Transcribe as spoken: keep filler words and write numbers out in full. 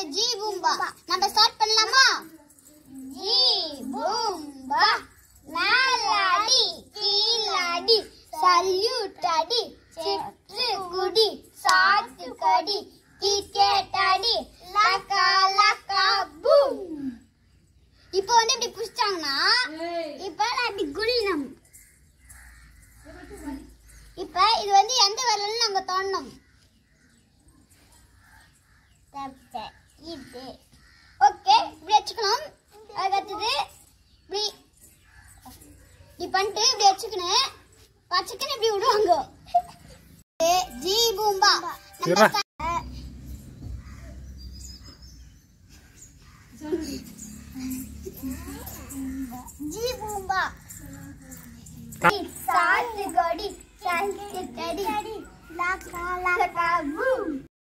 G பூம்பா. நம்ம start பண்ணலாமா? G பூம்பா மேலாடி கீழாடி salute அடி சிற்று குடி சாத்து கடி கிரிக்கெட் அடி லக்கா லக்கா பூம். இப்போ வந்து இப்படி புடிச்சாங்கன்னா இப்ப நான் இப்படி குளினம். இப்ப இது வந்து எந்த விரல்னு நாங்க தோண்டணும். இது ஓகே, இப்படி வச்சுக்கணும். அதுக்கடுத்தது இப்படி இப்படி பண்ணிட்டு இப்படி வச்சுக்கணும். வச்சுக்கணும் இப்படி விடுவாங்க. ஜி பூம்பா ஜி பூம்பா சாத்து கொடி சாத்து கடி லக்கா லக்கா பூம்.